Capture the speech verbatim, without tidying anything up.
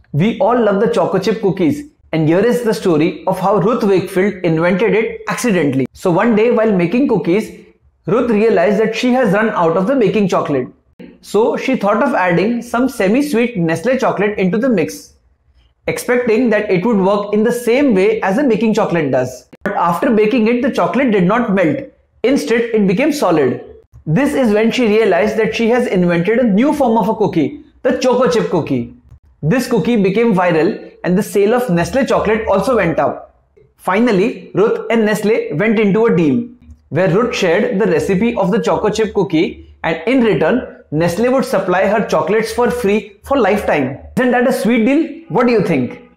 We all love the choco chip cookies, and here is the story of how Ruth Wakefield invented it accidentally. So one day while making cookies, Ruth realized that she has run out of the baking chocolate. So she thought of adding some semi-sweet Nestle chocolate into the mix, expecting that it would work in the same way as a baking chocolate does. But after baking it, the chocolate did not melt. Instead, it became solid. This is when she realized that she has invented a new form of a cookie, the choco chip cookie. This cookie became viral and the sale of Nestle chocolate also went up. Finally, Ruth and Nestle went into a deal where Ruth shared the recipe of the choco chip cookie, and in return, Nestle would supply her chocolates for free for lifetime. Isn't that a sweet deal? What do you think?